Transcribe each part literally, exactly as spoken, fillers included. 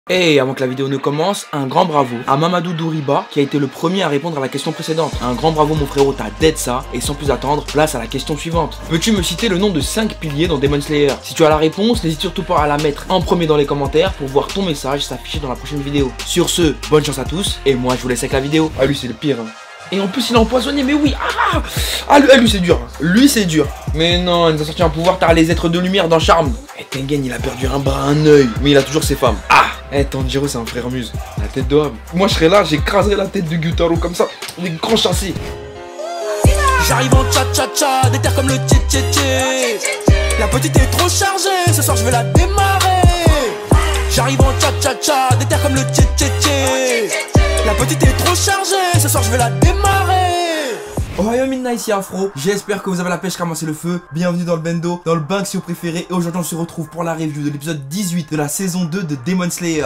Et avant que la vidéo ne commence, un grand bravo à Mamadou Douriba qui a été le premier à répondre à la question précédente. Un grand bravo mon frérot, t'as dead ça. Et sans plus attendre, place à la question suivante. Peux-tu me citer le nom de cinq piliers dans Demon Slayer? Si tu as la réponse, n'hésite surtout pas à la mettre en premier dans les commentaires pour voir ton message s'afficher dans la prochaine vidéo. Sur ce, bonne chance à tous et moi je vous laisse avec la vidéo. Ah lui c'est le pire hein. Et en plus il est empoisonné, mais oui. Ah, ah lui, ah, lui c'est dur. Lui c'est dur. Mais non, il nous a sorti un pouvoir, t'as les êtres de lumière dans Charme. Et Tengen il a perdu un bras, un œil. Mais il a toujours ses femmes. Ah. Eh, Tanjiro c'est un frère muse. La tête de homme. Moi je serais là, j'écraserais la tête de Gyutaro comme ça. On est grand chassé. J'arrive en tcha-tcha-tcha, déter comme le tché-tché-tché. La petite est trop chargée, ce soir je vais la démarrer. J'arrive en tcha-tcha-tcha, déter comme le tché-tché-tché. La petite est trop chargée, ce soir je vais la démarrer. Ohio Midnight, ici Afro, j'espère que vous avez la pêche, ramasser le feu. Bienvenue dans le Bendo, dans le Bank si vous préférez. Et aujourd'hui on se retrouve pour la review de l'épisode dix-huit de la saison deux de Demon Slayer.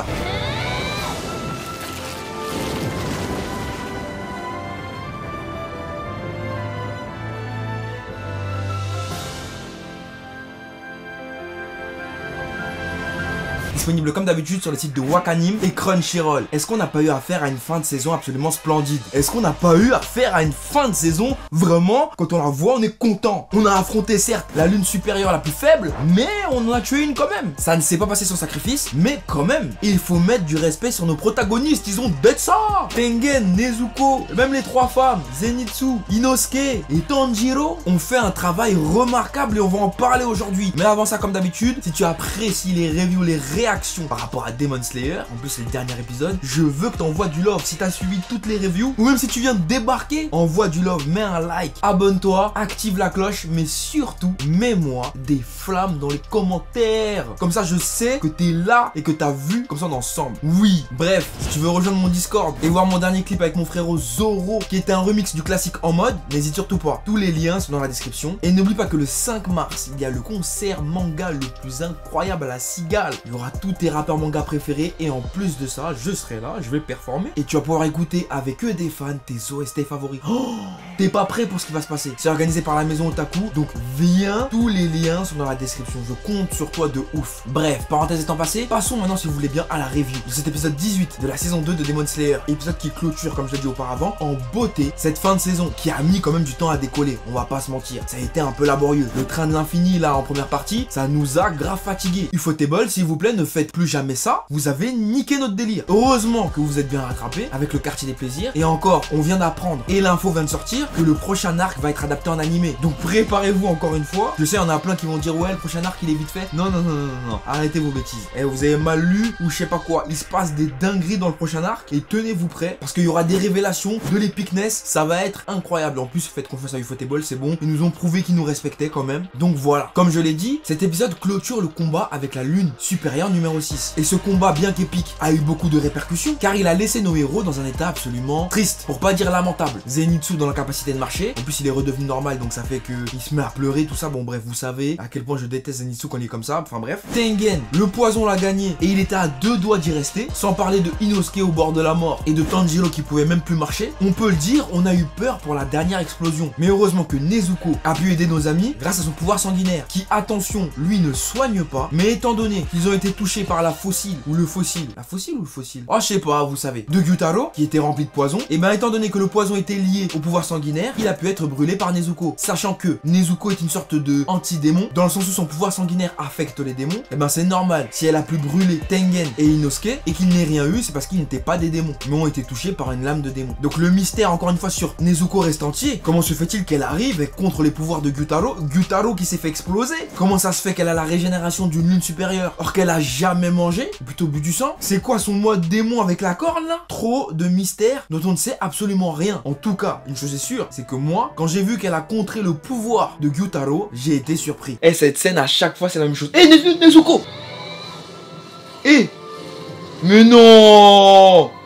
Disponible comme d'habitude sur les sites de Wakanim et Crunchyroll. Est-ce qu'on n'a pas eu affaire à une fin de saison absolument splendide? Est-ce qu'on n'a pas eu affaire à une fin de saison vraiment, quand on la voit, on est content? On a affronté certes la lune supérieure la plus faible, mais on en a tué une quand même. Ça ne s'est pas passé sans sacrifice, mais quand même, il faut mettre du respect sur nos protagonistes. Ils ont dead ça. Tengen, Nezuko, même les trois femmes, Zenitsu, Inosuke et Tanjiro ont fait un travail remarquable et on va en parler aujourd'hui. Mais avant ça, comme d'habitude, si tu apprécies les reviews, les réactions par rapport à Demon Slayer, en plus c'est le dernier épisode, je veux que tu envoies du love. Si tu as suivi toutes les reviews, ou même si tu viens de débarquer, envoie du love, mets un like, abonne-toi, active la cloche, mais surtout, mets-moi des flammes dans les commentaires. Comme ça, je sais que tu es là et que tu as vu, comme ça on est ensemble. Oui, bref, si tu veux rejoindre mon Discord et voir mon dernier clip avec mon frérot Zoro, qui était un remix du classique en mode, n'hésite surtout pas. Tous les liens sont dans la description. Et n'oublie pas que le cinq mars, il y a le concert manga le plus incroyable à la Cigale. Il y aura tous tes rappeurs manga préférés et en plus de ça, je serai là, je vais performer et tu vas pouvoir écouter avec eux des fans tes O S T favoris. Oh, t'es pas prêt pour ce qui va se passer. C'est organisé par la maison Otaku, donc viens, tous les liens sont dans la description. Je compte sur toi de ouf. Bref, parenthèse étant passée, passons maintenant si vous voulez bien à la review de cet épisode dix-huit de la saison deux de Demon Slayer. Épisode qui clôture, comme je l'ai dit auparavant, en beauté cette fin de saison qui a mis quand même du temps à décoller. On va pas se mentir, ça a été un peu laborieux. Le train de l'infini là en première partie, ça nous a grave fatigué. Ufotable, s'il vous plaît, ne faites plus jamais ça, vous avez niqué notre délire. Heureusement que vous êtes bien rattrapé avec le quartier des plaisirs. Et encore, on vient d'apprendre et l'info vient de sortir que le prochain arc va être adapté en animé. Donc préparez-vous encore une fois. Je sais, il y en a plein qui vont dire ouais, le prochain arc il est vite fait. Non, non, non, non, non, non. Arrêtez vos bêtises. Et vous avez mal lu ou je sais pas quoi. Il se passe des dingueries dans le prochain arc et tenez-vous prêts parce qu'il y aura des révélations de l'épicness. Ça va être incroyable. En plus, faites confiance à Ufotable, c'est bon. Ils nous ont prouvé qu'ils nous respectaient quand même. Donc voilà. Comme je l'ai dit, cet épisode clôture le combat avec la lune supérieure numéro six. Et ce combat, bien qu'épique, a eu beaucoup de répercussions car il a laissé nos héros dans un état absolument triste, pour pas dire lamentable. Zenitsu dans la capacité de marcher, en plus il est redevenu normal donc ça fait que il se met à pleurer, tout ça. Bon bref, vous savez à quel point je déteste Zenitsu quand il est comme ça, enfin bref. Tengen, le poison l'a gagné et il était à deux doigts d'y rester, sans parler de Inosuke au bord de la mort et de Tanjiro qui pouvait même plus marcher. On peut le dire, on a eu peur pour la dernière explosion, mais heureusement que Nezuko a pu aider nos amis grâce à son pouvoir sanguinaire qui, attention, lui ne soigne pas, mais étant donné qu'ils ont été touchés par la fossile ou le fossile, la fossile ou le fossile, oh je sais pas, vous savez, de Gyutaro qui était rempli de poison, et ben étant donné que le poison était lié au pouvoir sanguinaire, il a pu être brûlé par Nezuko. Sachant que Nezuko est une sorte de anti-démon, dans le sens où son pouvoir sanguinaire affecte les démons, et ben c'est normal si elle a pu brûler Tengen et Inosuke et qu'il n'ait rien eu, c'est parce qu'ils n'étaient pas des démons, mais ont été touchés par une lame de démon. Donc le mystère encore une fois sur Nezuko reste entier. Comment se fait-il qu'elle arrive contre les pouvoirs de Gyutaro, Gyutaro qui s'est fait exploser? Comment ça se fait qu'elle a la régénération d'une lune supérieure or qu'elle a jamais mangé, plutôt bu du sang? C'est quoi son mode démon avec la corne là? Trop de mystères dont on ne sait absolument rien. En tout cas, une chose est sûre, c'est que moi, quand j'ai vu qu'elle a contré le pouvoir de Gyutaro, j'ai été surpris. Et cette scène à chaque fois c'est la même chose. Eh hey, Nezuko! Eh hey, mais non!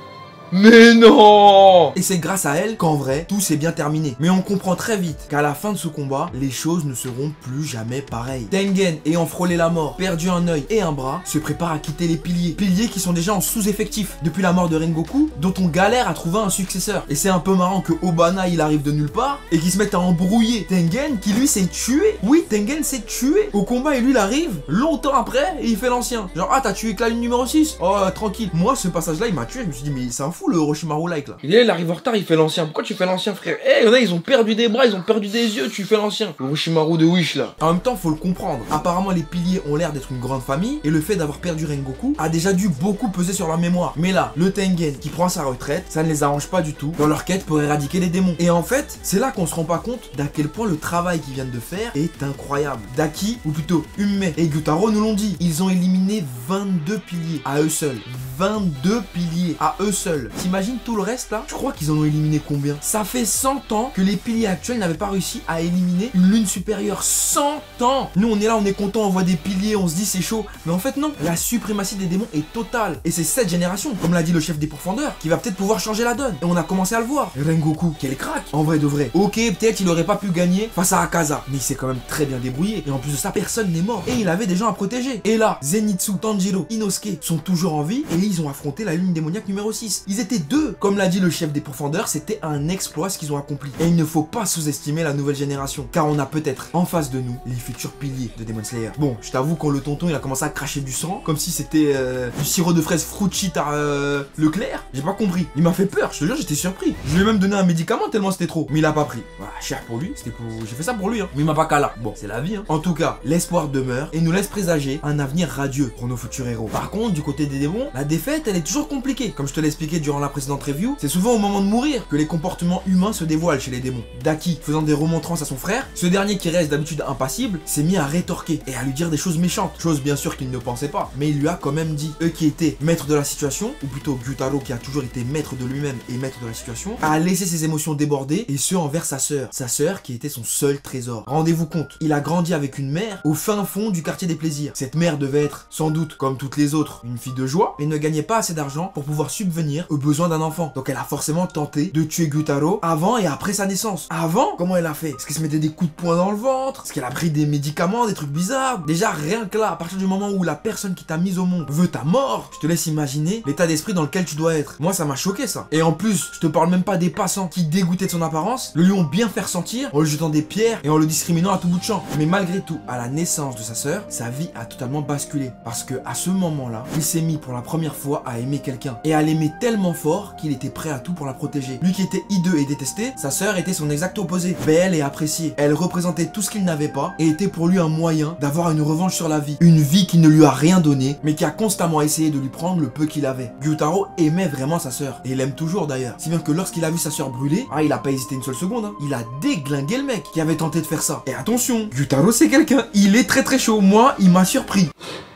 Mais non! Et c'est grâce à elle qu'en vrai, tout s'est bien terminé. Mais on comprend très vite qu'à la fin de ce combat, les choses ne seront plus jamais pareilles. Tengen, ayant frôlé la mort, perdu un œil et un bras, se prépare à quitter les piliers. Piliers qui sont déjà en sous-effectif depuis la mort de Rengoku, dont on galère à trouver un successeur. Et c'est un peu marrant que Obana il arrive de nulle part et qu'il se mette à embrouiller Tengen qui lui s'est tué. Oui, Tengen s'est tué au combat et lui il arrive longtemps après et il fait l'ancien. Genre, ah t'as tué que la ligne numéro six? Oh, euh, tranquille. Moi, ce passage là il m'a tué. Je me suis dit, mais c'est un fou le Orochimaru like là. Il, est, il arrive en retard, il fait l'ancien. Pourquoi tu fais l'ancien, frère? Eh, hey, y'en a, ils ont perdu des bras, ils ont perdu des yeux, tu fais l'ancien. Le Orochimaru de Wish là. En même temps, faut le comprendre. Apparemment, les piliers ont l'air d'être une grande famille et le fait d'avoir perdu Rengoku a déjà dû beaucoup peser sur leur mémoire. Mais là, le Tengen qui prend sa retraite, ça ne les arrange pas du tout dans leur quête pour éradiquer les démons. Et en fait, c'est là qu'on se rend pas compte d'à quel point le travail qu'ils viennent de faire est incroyable. Daki, ou plutôt Umme et Gyutaro nous l'ont dit, ils ont éliminé vingt-deux piliers à eux seuls. vingt-deux piliers à eux seuls. T'imagines tout le reste là? Je crois qu'ils en ont éliminé combien? Ça fait cent ans que les piliers actuels n'avaient pas réussi à éliminer une lune supérieure. cent ans! Nous on est là, on est content, on voit des piliers, on se dit c'est chaud. Mais en fait non, la suprématie des démons est totale. Et c'est cette génération, comme l'a dit le chef des pourfendeurs, qui va peut-être pouvoir changer la donne. Et on a commencé à le voir. Rengoku, quel crack! En vrai de vrai. Ok, peut-être il aurait pas pu gagner face à Akaza, mais il s'est quand même très bien débrouillé. Et en plus de ça, personne n'est mort. Et il avait des gens à protéger. Et là, Zenitsu, Tanjiro, Inosuke sont toujours en vie et ils ont affronté la lune démoniaque numéro six. Ils étaient deux. Comme l'a dit le chef des pourfendeurs, c'était un exploit ce qu'ils ont accompli. Et il ne faut pas sous-estimer la nouvelle génération, car on a peut-être en face de nous les futurs piliers de Demon Slayer. Bon, je t'avoue quand le tonton il a commencé à cracher du sang, comme si c'était euh, du sirop de fraise Fruchit à euh, Leclerc, j'ai pas compris. Il m'a fait peur, je te jure, j'étais surpris. Je lui ai même donné un médicament tellement c'était trop. Mais il a pas pris. Voilà, cher pour lui, c'était pour... j'ai fait ça pour lui, hein. Mais il m'a pas cala. Bon, c'est la vie, hein. En tout cas, l'espoir demeure et nous laisse présager un avenir radieux pour nos futurs héros. Par contre, du côté des démons, la défaite, elle est toujours compliquée. Comme je te l'ai expliqué durant la précédente review, c'est souvent au moment de mourir que les comportements humains se dévoilent chez les démons. Daki, faisant des remontrances à son frère, ce dernier qui reste d'habitude impassible, s'est mis à rétorquer et à lui dire des choses méchantes. Chose bien sûr qu'il ne pensait pas, mais il lui a quand même dit. Eux qui étaient maîtres de la situation, ou plutôt Gyutaro qui a toujours été maître de lui-même et maître de la situation, a laissé ses émotions déborder et ce envers sa sœur. Sa sœur qui était son seul trésor. Rendez-vous compte, il a grandi avec une mère au fin fond du quartier des plaisirs. Cette mère devait être, sans doute, comme toutes les autres, une fille de joie, mais ne gagnait pas assez d'argent pour pouvoir subvenir aux besoins d'un enfant. Donc elle a forcément tenté de tuer Gyutaro avant et après sa naissance. Avant, comment elle a fait? Est-ce qu'elle se mettait des coups de poing dans le ventre? Est-ce qu'elle a pris des médicaments, des trucs bizarres? Déjà, rien que là, à partir du moment où la personne qui t'a mise au monde veut ta mort, je te laisse imaginer l'état d'esprit dans lequel tu dois être. Moi, ça m'a choqué ça. Et en plus, je te parle même pas des passants qui, dégoûtés de son apparence, le lui ont bien fait ressentir en lui jetant des pierres et en le discriminant à tout bout de champ. Mais malgré tout, à la naissance de sa sœur, sa vie a totalement basculé. Parce que à ce moment-là, il s'est mis pour la première fois à aimer quelqu'un. Et à l'aimer tellement fort qu'il était prêt à tout pour la protéger. Lui qui était hideux et détesté, sa sœur était son exact opposé. Belle et appréciée. Elle représentait tout ce qu'il n'avait pas et était pour lui un moyen d'avoir une revanche sur la vie. Une vie qui ne lui a rien donné, mais qui a constamment essayé de lui prendre le peu qu'il avait. Gyutaro aimait vraiment sa sœur. Et il l'aime toujours d'ailleurs. Si bien que lorsqu'il a vu sa sœur brûler, ah, il a pas hésité une seule seconde. Hein. Il a déglingué le mec qui avait tenté de faire ça. Et attention, Gyutaro c'est quelqu'un. Il est très très chaud. Moi, il m'a surpris.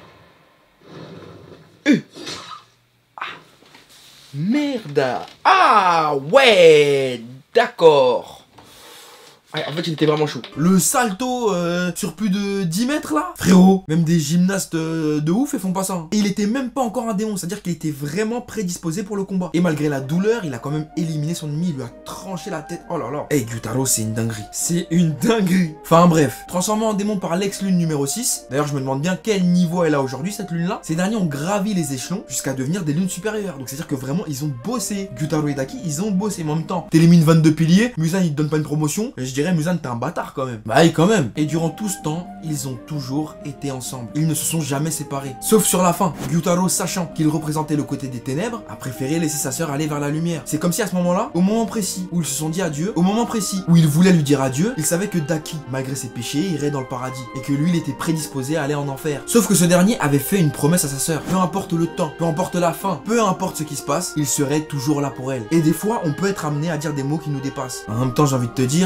Euh. Ah. Merde. Ah ouais, d'accord. Ouais, en fait, il était vraiment chaud. Le salto euh, sur plus de dix mètres là, frérot, même des gymnastes euh, de ouf, ils font pas ça. Hein. Et il était même pas encore un démon, c'est-à-dire qu'il était vraiment prédisposé pour le combat. Et malgré la douleur, il a quand même éliminé son ennemi, il lui a tranché la tête. Oh là là. Hey, Gyutaro, c'est une dinguerie. C'est une dinguerie. Enfin bref, transformé en démon par l'ex-lune numéro six. D'ailleurs, je me demande bien quel niveau elle a aujourd'hui, cette lune-là. Ces derniers ont gravi les échelons jusqu'à devenir des lunes supérieures. Donc c'est-à-dire que vraiment, ils ont bossé. Gyutaro et Daki, ils ont bossé. Mais en même temps, t'élimines vingt-deux piliers, Muzan, il te donne pas une promotion. Et je dirais, Muzan, t'es un bâtard quand même. Bah oui, quand même. Et durant tout ce temps, ils ont toujours été ensemble. Ils ne se sont jamais séparés. Sauf sur la fin. Gyutaro, sachant qu'il représentait le côté des ténèbres, a préféré laisser sa sœur aller vers la lumière. C'est comme si à ce moment-là, au moment précis où ils se sont dit adieu, au moment précis où il voulait lui dire adieu, il savait que Daki, malgré ses péchés, irait dans le paradis. Et que lui, il était prédisposé à aller en enfer. Sauf que ce dernier avait fait une promesse à sa sœur. Peu importe le temps, peu importe la fin, peu importe ce qui se passe, il serait toujours là pour elle. Et des fois, on peut être amené à dire des mots qui nous dépassent. En même temps, j'ai envie de te dire, ils avaient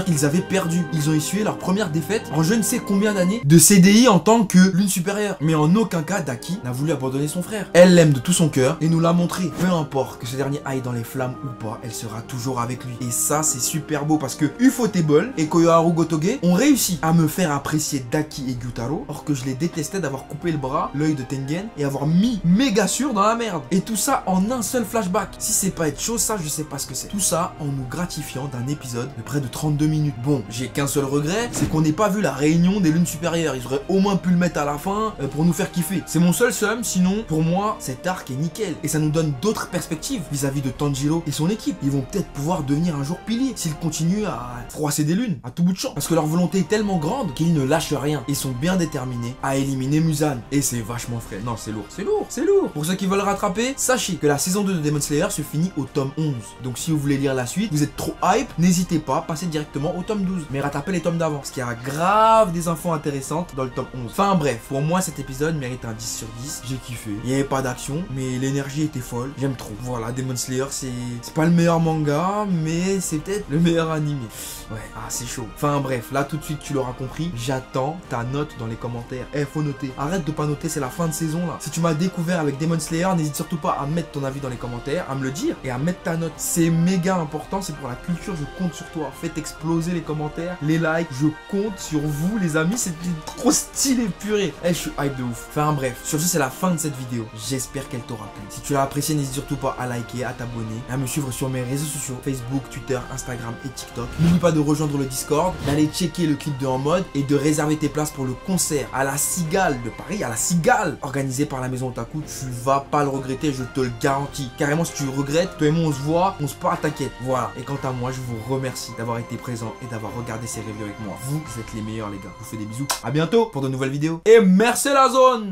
perdu. Ils ont essuyé leur première défaite en je ne sais combien d'années de C D I en tant que lune supérieure. Mais en aucun cas, Daki n'a voulu abandonner son frère. Elle l'aime de tout son cœur et nous l'a montré. Peu importe que ce dernier aille dans les flammes ou pas, elle sera toujours avec lui. Et ça, c'est super beau parce que Ufotable et Koyoharu Gotoge ont réussi à me faire apprécier Daki et Gyutaro, or que je les détestais d'avoir coupé le bras, l'œil de Tengen et avoir mis Megasure dans la merde. Et tout ça en un seul flashback. Si c'est pas être chaud, ça je sais pas ce que c'est. Tout ça en nous gratifiant d'un épisode de près de trente-deux minutes. Bon, j'ai qu'un seul regret, c'est qu'on n'ait pas vu la réunion des lunes supérieures. Ils auraient au moins pu le mettre à la fin euh, pour nous faire kiffer. C'est mon seul seum, sinon pour moi cet arc est nickel. Et ça nous donne d'autres perspectives vis-à-vis de Tanjiro et son équipe. Ils vont peut-être pouvoir devenir un jour piliers s'ils continuent à froisser des lunes à tout bout de champ. Parce que leur volonté est tellement grande qu'ils ne lâchent rien. Ils sont bien déterminés à éliminer Muzan. Et c'est vachement frais. Non, c'est lourd, c'est lourd, c'est lourd. Pour ceux qui veulent rattraper, sachez que la saison deux de Demon Slayer se finit au tome onze. Donc si vous voulez lire la suite, vous êtes trop hype, n'hésitez pas, passez directement au tome douze. Mais rattrapez les tomes d'avant, parce qu'il y a grave des infos intéressantes dans le tome onze. Enfin bref, pour moi cet épisode mérite un dix sur dix. J'ai kiffé. Il n'y avait pas d'action, mais l'énergie était folle. J'aime trop. Voilà, Demon Slayer, c'est c'est pas le meilleur manga, mais c'est peut-être le meilleur animé. Ouais, ah c'est chaud. Enfin bref, là tout de suite tu l'auras compris, j'attends ta note dans les commentaires. Eh, faut noter. Arrête de pas noter, c'est la fin de saison là. Si tu m'as découvert avec Demon Slayer, n'hésite surtout pas à mettre ton avis dans les commentaires, à me le dire et à mettre ta note. C'est méga important, c'est pour la culture, je compte sur toi. Faites exploser les commentaires, les likes, je compte sur vous les amis, c'était trop stylé purée. Eh, je suis hype de ouf. Enfin bref, sur ce c'est la fin de cette vidéo. J'espère qu'elle t'aura plu. Si tu l'as apprécié, n'hésite surtout pas à liker, à t'abonner, à me suivre sur mes réseaux sociaux, Facebook, Twitter, Instagram et TikTok. N'oublie pas de rejoindre le Discord, d'aller checker le clip de En Mode et de réserver tes places pour le concert à la Cigale de Paris, à la Cigale, organisé par la Maison Otaku. Tu vas pas le regretter, je te le garantis. Carrément, si tu regrettes, toi et moi on se voit, on se parle, t'inquiète. Voilà. Et quant à moi, je vous remercie d'avoir été présent et d'avoir regardé ces reviews avec moi. Vous, vous êtes les meilleurs les gars. Je vous fais des bisous. À bientôt pour de nouvelles vidéos. Et merci la zone.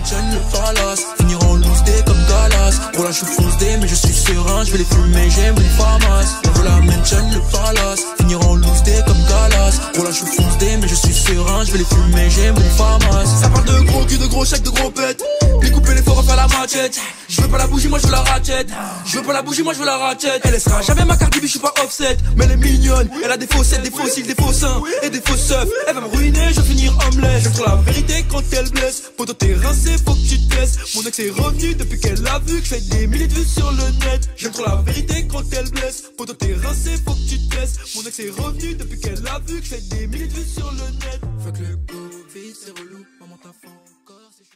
Le palace, finiront loose day comme Galas. Pour la chou fonce day, mais je suis serein, je vais les fumer, j'aime les famas. On veut la mention, le palace, finiront loose day comme Galas. Pour la chou fonce day, mais je suis serein, je vais les fumer, j'aime les famas. Ça parle de gros cul, de gros chèques, de gros pètes. Découper les forts, refaire la machette. Je veux pas la bougie, moi je veux la ratchet. Je veux pas la bougie, moi je veux la ratchet. Elle sera jamais ma carte, je suis pas offset. Mais elle est mignonne, elle a des faussettes, des fossiles, des faux seins et des faux seufs. Elle va me ruiner, je vais finir homeless. J'aime trop la vérité quand elle blesse. Poto t'es rincé, faut que tu te laisses. Mon ex est revenu depuis qu'elle a vu que je fais des milliers de vues sur le net. J'aime trop la vérité quand elle blesse. Poto t'es rincé, faut que tu te laisses. Mon ex est revenu depuis qu'elle a vu que je fais des milliers de vues sur le net. Fuck le Covid, c'est relou.